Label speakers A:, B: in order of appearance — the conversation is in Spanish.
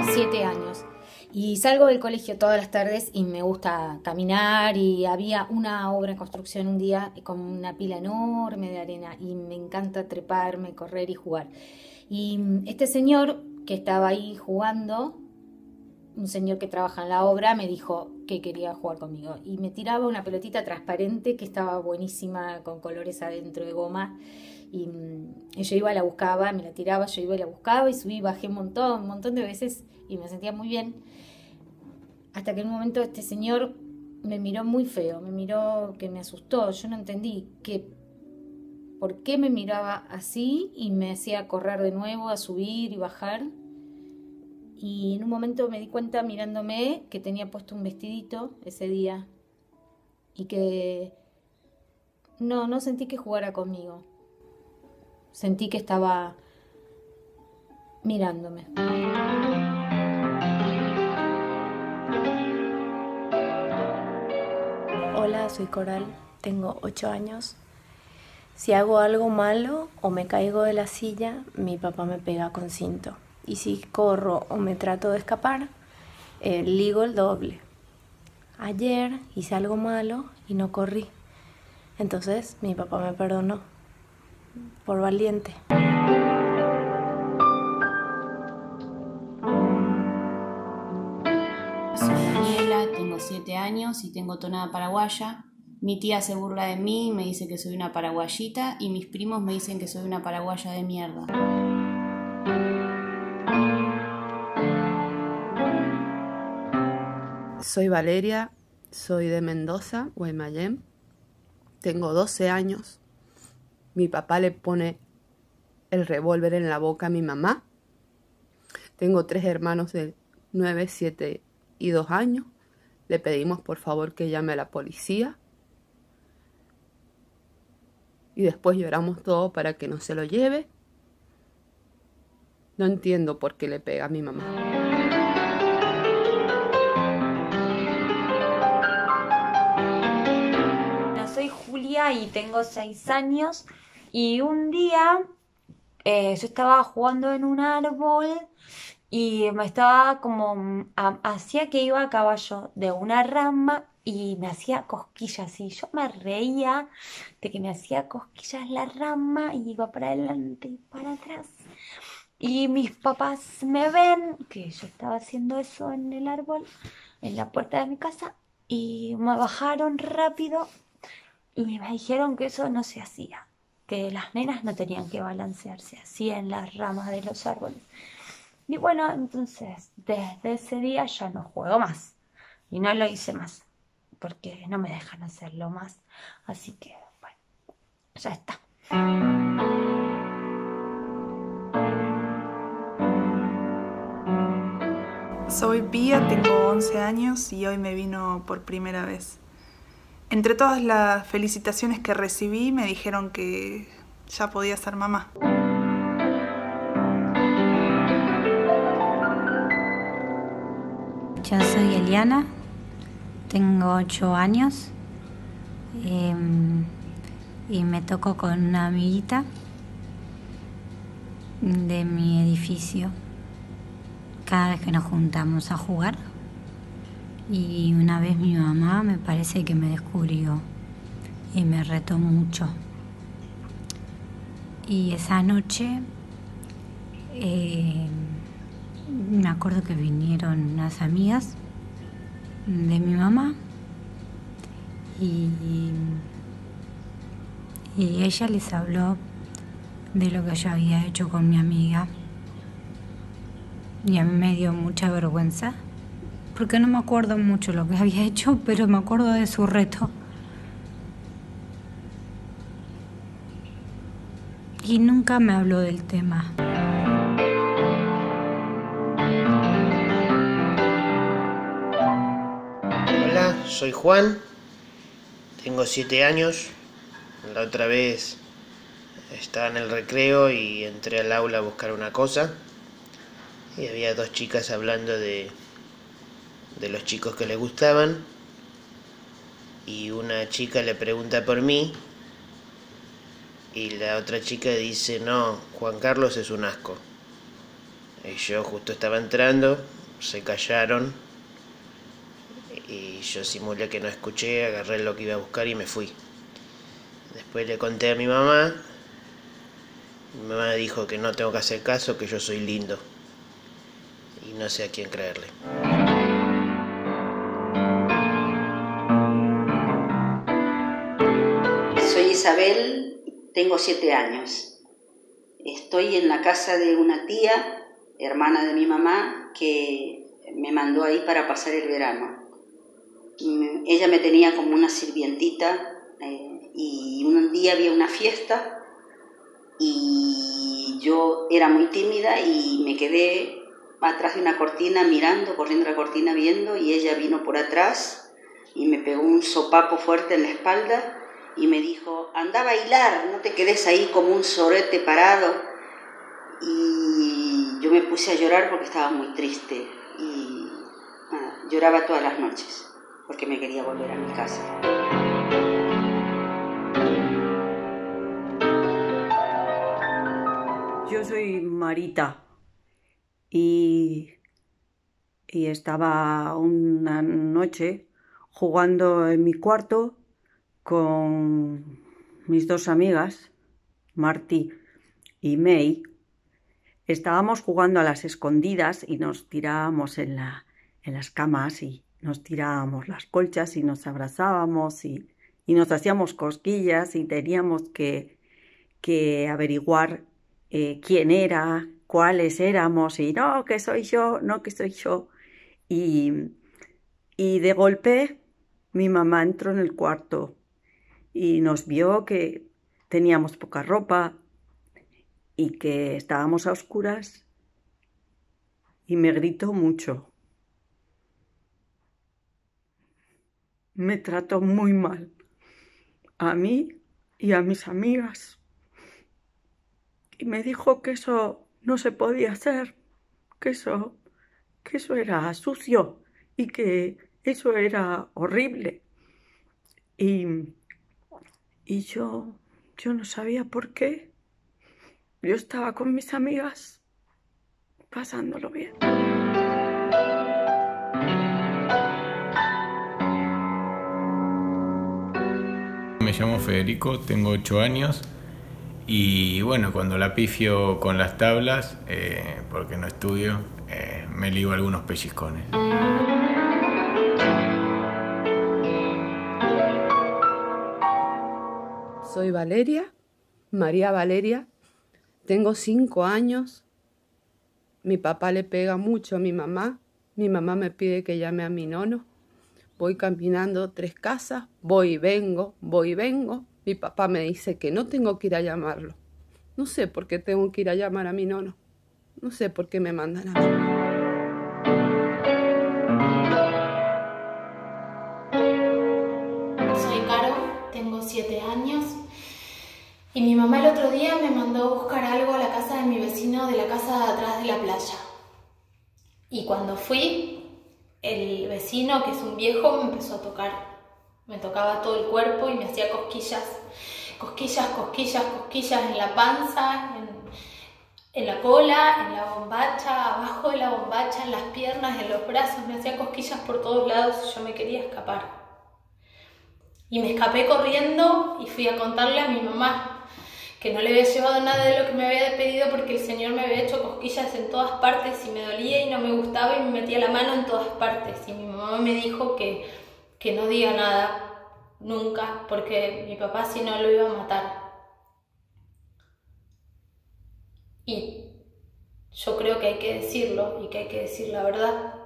A: 7 años. Y salgo del colegio todas las tardes y me gusta caminar y había una obra en construcción un día con una pila enorme de arena y me encanta treparme, correr y jugar. Y este señor que estaba ahí jugando, un señor que trabaja en la obra, me dijo que quería jugar conmigo y me tiraba una pelotita transparente que estaba buenísima con colores adentro de goma y yo iba, la buscaba, me la tiraba, yo iba y la buscaba y subí, bajé un montón de veces y me sentía muy bien. Hasta que en un momento este señor me miró muy feo, me miró que me asustó, yo no entendí por qué me miraba así y me hacía correr de nuevo, a subir y bajar. Y en un momento me di cuenta mirándome que tenía puesto un vestidito ese día y que no sentí que jugara conmigo, sentí que estaba mirándome.
B: Hola, soy Coral, tengo 8 años. Si hago algo malo o me caigo de la silla, mi papá me pega con cinto. Y si corro o me trato de escapar, ligo el doble. Ayer hice algo malo y no corrí. Entonces mi papá me perdonó por valiente.
C: Soy Daniela, tengo 7 años y tengo tonada paraguaya. Mi tía se burla de mí y me dice que soy una paraguayita y mis primos me dicen que soy una paraguaya de mierda.
D: Soy Valeria, soy de Mendoza, Guaymallén. Tengo 12 años. Mi papá le pone el revólver en la boca a mi mamá. Tengo 3 hermanos de 9, 7 y 2 años. Le pedimos por favor que llame a la policía. Y después lloramos todo para que no se lo lleve. No entiendo por qué le pega a mi mamá.
E: Soy Julia y tengo 6 años y un día yo estaba jugando en un árbol y me estaba como, hacía que iba a caballo de una rama y me hacía cosquillas y yo me reía de que me hacía cosquillas la rama y iba para adelante y para atrás. Y mis papás me ven que yo estaba haciendo eso en el árbol, en la puerta de mi casa, y me bajaron rápido y me dijeron que eso no se hacía, que las nenas no tenían que balancearse así en las ramas de los árboles. Y bueno, entonces desde ese día ya no juego más y no lo hice más porque no me dejan hacerlo más. Así que bueno, ya está.
F: Soy Pía, tengo 11 años y hoy me vino por primera vez. Entre todas las felicitaciones que recibí, me dijeron que ya podía ser mamá.
G: Yo soy Eliana, tengo 8 años y me tocó con una amiguita de mi edificio cada vez que nos juntamos a jugar. Y una vez mi mamá me parece que me descubrió y me retó mucho. Y esa noche me acuerdo que vinieron unas amigas de mi mamá y ella les habló de lo que yo había hecho con mi amiga. Y a mí me dio mucha vergüenza, porque no me acuerdo mucho lo que había hecho, pero me acuerdo de su reto. Y nunca me habló del tema.
H: Hola, soy Juan, tengo 7 años. La otra vez estaba en el recreo y entré al aula a buscar una cosa y había 2 chicas hablando de los chicos que les gustaban y una chica le pregunta por mí y la otra chica dice: no, Juan Carlos es un asco. Y yo justo estaba entrando, se callaron y yo simulé que no escuché, agarré lo que iba a buscar y me fui. Después le conté a mi mamá. Mi mamá dijo que no tengo que hacer caso, que yo soy lindo. Y no sé a quién creerle.
I: Soy Isabel, tengo 7 años. Estoy en la casa de una tía, hermana de mi mamá, que me mandó ahí para pasar el verano. Ella me tenía como una sirvientita y un día había una fiesta y yo era muy tímida y me quedé atrás de una cortina mirando, corriendo la cortina viendo, y ella vino por atrás y me pegó un sopapo fuerte en la espalda y me dijo: anda a bailar, no te quedes ahí como un sorete parado. Y yo me puse a llorar porque estaba muy triste y lloraba todas las noches porque me quería volver a mi casa.
J: Yo soy Marita y estaba una noche jugando en mi cuarto con mis 2 amigas, Martí y May. Estábamos jugando a las escondidas y nos tirábamos en las camas y nos tirábamos las colchas y nos abrazábamos y nos hacíamos cosquillas y teníamos que averiguar quién era, cuáles éramos, y no, que soy yo, no, que soy yo. Y de golpe mi mamá entró en el cuarto y nos vio que teníamos poca ropa y que estábamos a oscuras y me gritó mucho. Me trató muy mal, a mí y a mis amigas. Y me dijo que eso no se podía hacer, que eso era sucio y que eso era horrible. Y yo no sabía por qué. Yo estaba con mis amigas pasándolo bien.
K: Me llamo Federico, tengo 8 años y bueno, cuando la pifio con las tablas, porque no estudio, me ligo algunos pellizcones.
D: Soy Valeria, María Valeria, tengo 5 años. Mi papá le pega mucho a mi mamá me pide que llame a mi nono. Voy caminando 3 casas, voy y vengo. Mi papá me dice que no tengo que ir a llamarlo. No sé por qué tengo que ir a llamar a mi nono. No sé por qué me mandan a mí.
L: Soy Caro, tengo 7 años y mi mamá el otro día me mandó a buscar algo a la casa de mi vecino de la casa de atrás de la playa. Y cuando fui, el vecino, que es un viejo, me empezó a tocar. Me tocaba todo el cuerpo y me hacía cosquillas en la panza, en la cola, en la bombacha, abajo de la bombacha, en las piernas, en los brazos. Me hacía cosquillas por todos lados y yo me quería escapar. Y me escapé corriendo y fui a contarle a mi mamá que no le había llevado nada de lo que me había pedido porque el señor me había hecho cosquillas en todas partes y me dolía y no me gustaba y me metía la mano en todas partes. Y mi mamá me dijo que no diga nada nunca porque mi papá si no lo iba a matar. Y yo creo que hay que decirlo y que hay que decir la verdad.